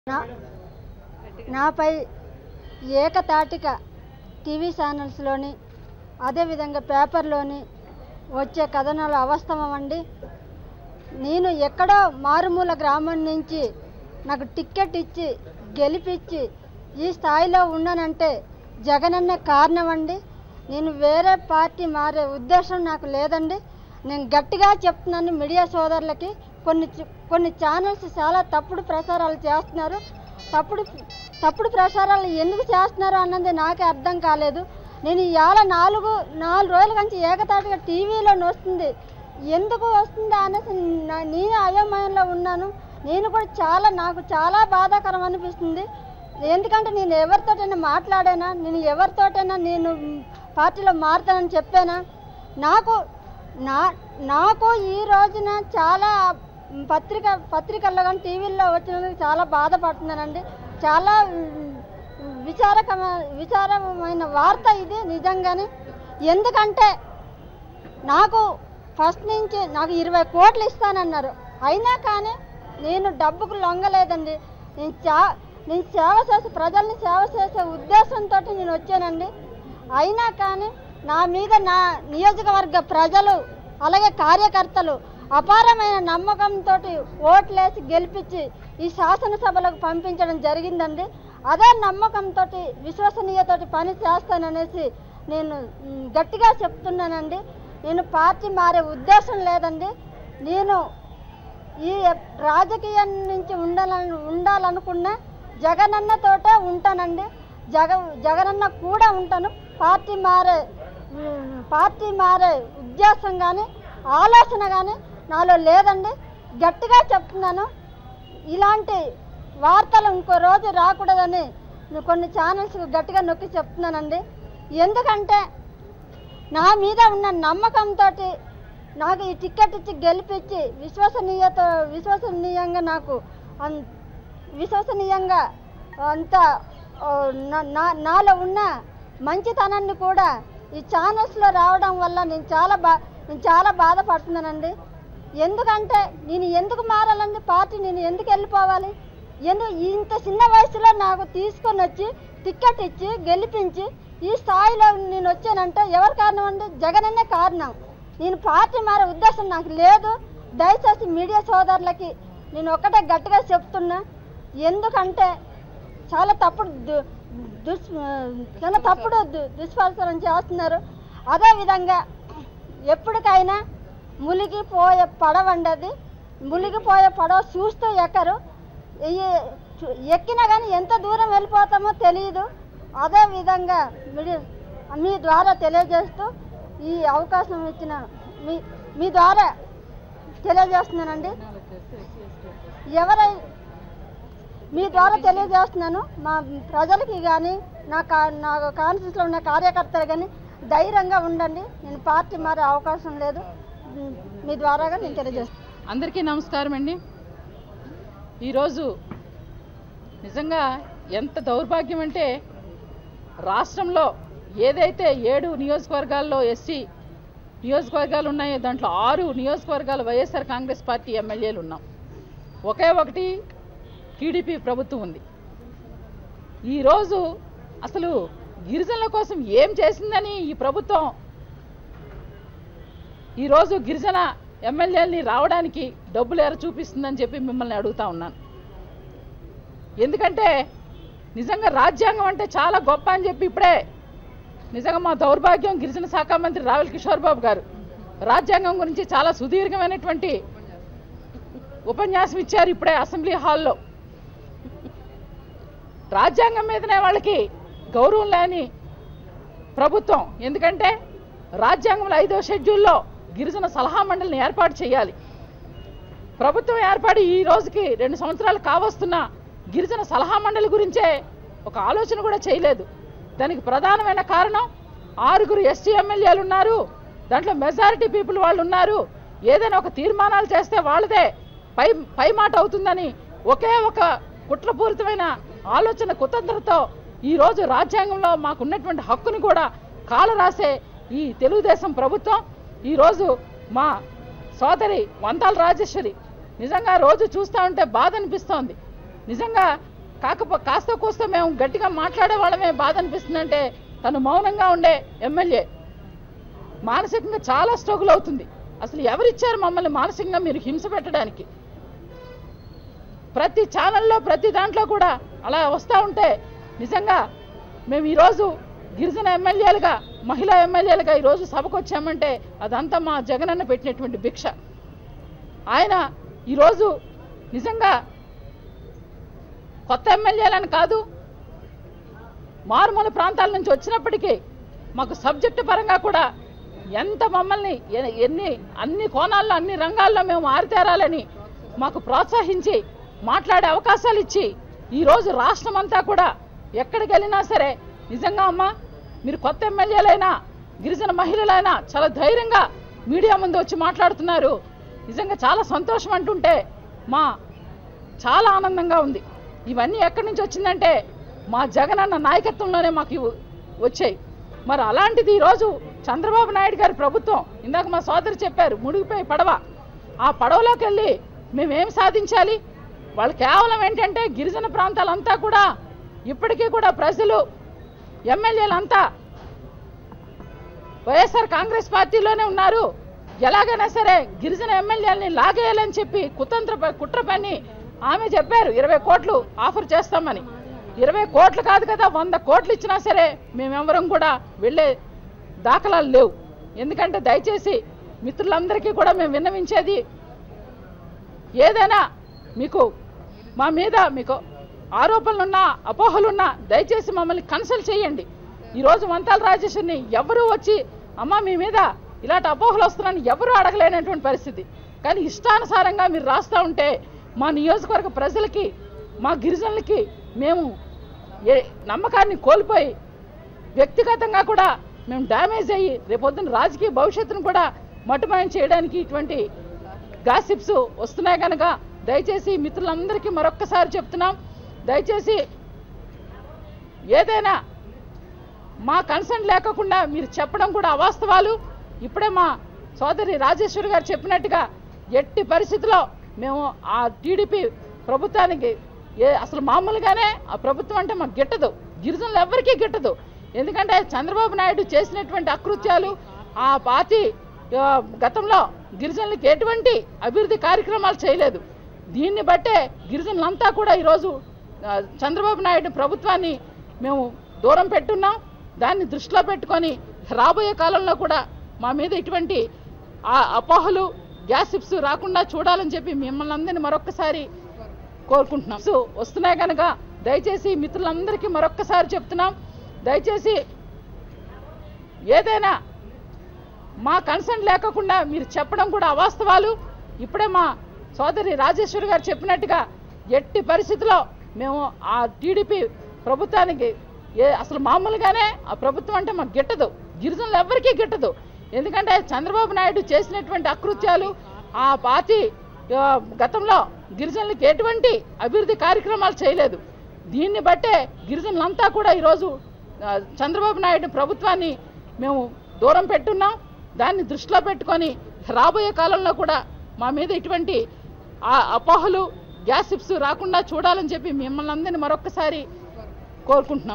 నాపై ఏకతాటిక టీవీ ఛానల్స్లోని అదేవిధంగా పేపర్లోని వచ్చే కథనాలు అవాస్తవమండి. నేను ఎక్కడో మారుమూల గ్రామం నుంచి నాకు టికెట్ ఇచ్చి గెలిపించి ఈ స్థాయిలో ఉన్నానంటే జగనన్న కారణం అండి. నేను వేరే పార్టీ మారే ఉద్దేశం నాకు లేదండి. నేను గట్టిగా చెప్తున్నాను మీడియా సోదరులకి, కొన్ని ఛానల్స్ చాలా తప్పుడు ప్రసారాలు చేస్తున్నారు. తప్పుడు ప్రసారాలు ఎందుకు చేస్తున్నారు అన్నది నాకే అర్థం కాలేదు. నేను ఇవాళ నాలుగు రోజుల నుంచి ఏకతాటిగా టీవీలో వస్తుంది, ఎందుకు వస్తుంది అనేసి నేను అయోమయంలో ఉన్నాను. నేను కూడా నాకు చాలా బాధాకరం అనిపిస్తుంది. ఎందుకంటే నేను ఎవరితోటైనా మాట్లాడానా, నేను ఎవరితోటైనా నేను పార్టీలో మారుతానని చెప్పానా? నాకు ఈ రోజున చాలా పత్రికల్లో కానీ టీవీల్లో వచ్చినందుకు చాలా బాధపడుతున్నానండి. చాలా విచారమైన వార్త ఇది నిజంగానే. ఎందుకంటే నాకు ఫస్ట్ నుంచి నాకు 20 కోట్లు ఇస్తానన్నారు, అయినా కానీ నేను డబ్బుకు లొంగలేదండి. నేను సేవ చేసి ప్రజల్ని సేవ చేసే ఉద్దేశంతో నేను వచ్చానండి. అయినా కానీ నా మీద నా నియోజకవర్గ ప్రజలు అలాగే కార్యకర్తలు అపారమైన నమ్మకంతో ఓట్లేసి గెలిపించి ఈ శాసనసభలకు పంపించడం జరిగిందండి. అదే నమ్మకంతో విశ్వసనీయతోటి పని చేస్తాననేసి నేను గట్టిగా చెప్తున్నానండి. నేను పార్టీ మారే ఉద్దేశం లేదండి. నేను ఈ రాజకీయం నుంచి ఉండాలనుకున్న జగనన్నతోటే ఉంటానండి. జగనన్న కూడా ఉంటాను. పార్టీ మారే ఉద్దేశం కానీ ఆలోచన కానీ నాలో లేదండి. గట్టిగా చెప్తున్నాను. ఇలాంటి వార్తలు ఇంకో రోజు రాకూడదని కొన్ని ఛానల్స్ గట్టిగా నొక్కి చెప్తున్నానండి. ఎందుకంటే నా మీద ఉన్న నమ్మకంతో నాకు ఈ టికెట్ ఇచ్చి గెలిపించి విశ్వసనీయంగా నాకు విశ్వసనీయంగా అంత నాలో ఉన్న మంచితనాన్ని కూడా ఈ ఛానల్స్లో రావడం వల్ల నేను చాలా బాధపడుతున్నానండి. ఎందుకంటే నేను ఎందుకు మారాలండి పార్టీ, నేను ఎందుకు వెళ్ళిపోవాలి? ఇంత చిన్న వయసులో నాకు తీసుకొని వచ్చి టికెట్ ఇచ్చి గెలిపించి ఈ స్థాయిలో నేను వచ్చానంటే ఎవరు కారణం అండి? జగనన్నే కారణం. నేను పార్టీ మారే ఉద్దేశం నాకు లేదు. దయచేసి మీడియా సోదరులకి నేను ఒక్కటే గట్టిగా చెప్తున్నా. ఎందుకంటే చాలా తప్పుడు దుష్ప్రచారం చేస్తున్నారు. అదేవిధంగా ఎప్పటికైనా మునిగిపోయే పడవండి, మునిగిపోయే పడవ చూస్తూ ఎక్కరు. ఎక్కినా కానీ ఎంత దూరం వెళ్ళిపోతామో తెలియదు. అదేవిధంగా మీ ద్వారా తెలియజేస్తూ ఈ అవకాశం ఇచ్చిన మీ ద్వారా తెలియజేస్తున్నానండి. మీ ద్వారా తెలియజేస్తున్నాను. మా ప్రజలకి కానీ నా కాన్స్టిట్యూన్సీలో ఉన్న కార్యకర్తలు కానీ ధైర్యంగా ఉండండి. నేను పార్టీ మారే అవకాశం లేదు. మీ ద్వారాగా నేను తెలియజేస్తాను. అందరికీ నమస్కారం అండి. ఈరోజు నిజంగా ఎంత దౌర్భాగ్యం అంటే, రాష్ట్రంలో ఏదైతే 7 నియోజకవర్గాల్లో ఎస్సీ నియోజకవర్గాలు ఉన్నాయో దాంట్లో 6 నియోజకవర్గాలు వైఎస్ఆర్ కాంగ్రెస్ పార్టీ ఎమ్మెల్యేలు ఉన్నాం. ఒకే ఒకటి టీడీపీ ప్రభుత్వం ఉంది. ఈరోజు అసలు గిరిజనుల కోసం ఏం చేసిందని ఈ ప్రభుత్వం ఈరోజు గిరిజన ఎమ్మెల్యేలని రావడానికి డబ్బులు ఎర చూపిస్తుందని చెప్పి మిమ్మల్ని అడుగుతా ఉన్నాను. ఎందుకంటే నిజంగా రాజ్యాంగం అంటే చాలా గొప్ప అని చెప్పి ఇప్పుడే నిజంగా మా దౌర్భాగ్యం గిరిజన శాఖ మంత్రి రావెల్ కిషోర్ బాబు గారు రాజ్యాంగం గురించి చాలా సుదీర్ఘమైనటువంటి ఉపన్యాసం ఇచ్చారు ఇప్పుడే అసెంబ్లీ హాల్లో. రాజ్యాంగం మీదనే వాళ్ళకి గౌరవం లేని ప్రభుత్వం. ఎందుకంటే రాజ్యాంగంలో 5వ షెడ్యూల్లో గిరిజన సలహా మండలిని ఏర్పాటు చేయాలి. ప్రభుత్వం ఏర్పాటు ఈ రోజుకి 2 సంవత్సరాలు కావస్తున్న గిరిజన సలహా మండలి గురించే ఒక ఆలోచన కూడా చేయలేదు. దానికి ప్రధానమైన కారణం 6 ఎస్టీ ఎమ్మెల్యేలు ఉన్నారు, దాంట్లో మెజారిటీ పీపుల్ వాళ్ళు ఉన్నారు. ఏదైనా ఒక తీర్మానాలు చేస్తే వాళ్ళదే పై మాట అవుతుందని ఒకే ఒక కుట్రపూరితమైన ఆలోచన కుతంత్రతో ఈరోజు రాజ్యాంగంలో మాకున్నటువంటి హక్కుని కూడా కాలరాసే ఈ తెలుగుదేశం ప్రభుత్వం ఈరోజు మా సోదరి వంతాల రాజేశ్వరి నిజంగా రోజు చూస్తూ ఉంటే బాధ అనిపిస్తోంది. నిజంగా కాస్త కూస్త మేము గట్టిగా మాట్లాడే వాళ్ళమే బాధ అనిపిస్తుందంటే తను మౌనంగా ఉండే ఎమ్మెల్యే మానసికంగా చాలా స్ట్రగుల్ అవుతుంది. అసలు ఎవరిచ్చారు మమ్మల్ని మానసికంగా మీరు హింస పెట్టడానికి? ప్రతి ఛానల్లో ప్రతి దాంట్లో కూడా అలా వస్తూ ఉంటే నిజంగా మేము ఈరోజు గిరిజన ఎమ్మెల్యేలుగా మహిళా ఎమ్మెల్యేలుగా ఈరోజు సభకు వచ్చామంటే అదంతా మా జగనన్న పెట్టినటువంటి భిక్ష. ఆయన ఈరోజు నిజంగా కొత్త ఎమ్మెల్యేలని కాదు, మారుమూల ప్రాంతాల నుంచి వచ్చినప్పటికీ మాకు సబ్జెక్టు పరంగా కూడా ఎంత మమ్మల్ని అన్ని కోణాల్లో అన్ని రంగాల్లో మేము ఆరితేరాలని మాకు ప్రోత్సహించి మాట్లాడే అవకాశాలు ఇచ్చి ఈరోజు రాష్ట్రం అంతా కూడా ఎక్కడికి వెళ్ళినా సరే నిజంగా అమ్మా మీరు కొత్త ఎమ్మెల్యేలైనా గిరిజన మహిళలైనా చాలా ధైర్యంగా మీడియా ముందు వచ్చి మాట్లాడుతున్నారు. నిజంగా చాలా సంతోషం అంటుంటే చాలా ఆనందంగా ఉంది. ఇవన్నీ ఎక్కడి నుంచి వచ్చిందంటే మా జగనన్న నాయకత్వంలోనే మాకు వచ్చాయి. మరి అలాంటిది ఈరోజు చంద్రబాబు నాయుడు గారి ప్రభుత్వం, ఇందాక మా సోదరు చెప్పారు మునిగిపోయి పడవ, ఆ పడవలోకి వెళ్ళి మేమేం సాధించాలి? వాళ్ళు కేవలం ఏంటంటే గిరిజన ప్రాంతాలంతా కూడా ఇప్పటికీ కూడా ప్రజలు ఎమ్మెల్యేలంతా వైఎస్ఆర్ కాంగ్రెస్ పార్టీలోనే ఉన్నారు. ఎలాగైనా సరే గిరిజన ఎమ్మెల్యేలని లాగేయాలని చెప్పి కుట్ర పని ఆమె చెప్పారు 20 కోట్లు ఆఫర్ చేస్తామని. 20 కోట్లు కాదు కదా, 100 కోట్లు ఇచ్చినా సరే మేమెవరం కూడా వెళ్ళే దాఖలాలు లేవు. ఎందుకంటే దయచేసి మిత్రులందరికీ కూడా మేము విన్నవించేది, ఏదైనా మీకు మా మీద మీకు ఆరోపణలున్నా అపోహలున్నా దయచేసి మమ్మల్ని కన్సల్ట్ చేయండి. ఈరోజు వంతాల రాజేశ్వరిని ఎవరూ వచ్చి అమ్మ మీ మీద ఇలాంటి అపోహలు వస్తున్నాయని ఎవరూ అడగలేనటువంటి పరిస్థితి. కానీ ఇష్టానుసారంగా మీరు రాస్తూ ఉంటే మా నియోజకవర్గ ప్రజలకి మా గిరిజనులకి మేము నమ్మకాన్ని కోల్పోయి వ్యక్తిగతంగా కూడా మేము డ్యామేజ్ అయ్యి రేపొద్దున రాజకీయ భవిష్యత్తును కూడా మటుమాయం చేయడానికి ఇటువంటి గాసిప్స్ వస్తున్నాయి కనుక దయచేసి మిత్రులందరికీ మరొక్కసారి చెప్తున్నాం, దయచేసి ఏదైనా మా కన్సర్న్ లేకుండా మీరు చెప్పడం కూడా అవాస్తవాలు. ఇప్పుడే మా సోదరి రాజేశ్వరి గారు చెప్పినట్టుగా ఎట్టి పరిస్థితిలో మేము ఆ టీడీపీ ప్రభుత్వానికి అసలు మామూలుగానే ఆ ప్రభుత్వం అంటే మాకు గిట్టదు, గిరిజనులు ఎవరికీ గిట్టదు. ఎందుకంటే చంద్రబాబు నాయుడు చేసినటువంటి అకృత్యాలు, ఆ పార్టీ గతంలో గిరిజనులకు ఎటువంటి అభివృద్ధి కార్యక్రమాలు చేయలేదు. దీన్ని బట్టే గిరిజనులంతా కూడా ఈరోజు చంద్రబాబు నాయుడు ప్రభుత్వాన్ని మేము దూరం పెట్టున్నాం. దాన్ని దృష్టిలో పెట్టుకొని రాబోయే కాలంలో కూడా మా మీద ఇటువంటి అపోహలు గ్యాసిప్స్ రాకుండా చూడాలని చెప్పి మిమ్మల్ని అందరినీ మరొక్కసారి కోరుకుంటున్నాం. వస్తున్నాయి కనుక దయచేసి మిత్రులందరికీ మరొక్కసారి చెప్తున్నాం, దయచేసి ఏదైనా మా కన్సర్న్ లేకుండా మీరు చెప్పడం కూడా అవాస్తవాలు. ఇప్పుడే మా సోదరి రాజేశ్వరి గారు చెప్పినట్టుగా ఎట్టి పరిస్థితిలో మేము ఆ టీడీపీ ప్రభుత్వానికి అసలు మామూలుగానే ఆ ప్రభుత్వం అంటే మాకు గిట్టదు, గిరిజనులు ఎవరికీ గిట్టదు. ఎందుకంటే చంద్రబాబు నాయుడు చేసినటువంటి అకృత్యాలు, ఆ పార్టీ గతంలో గిరిజనులకు ఎటువంటి అభివృద్ధి కార్యక్రమాలు చేయలేదు. దీన్ని బట్టే గిరిజనులంతా కూడా ఈరోజు చంద్రబాబు నాయుడు ప్రభుత్వాన్ని మేము దూరం పెట్టున్నాం. దాన్ని దృష్టిలో పెట్టుకొని రాబోయే కాలంలో కూడా మా మీద ఇటువంటి అపోహలు గ్యాసిప్స్ రాకుండా చూడాలని చెప్పి మిమ్మల్ని అందరినీ మరొక్కసారి కోరుకుంటున్నాం.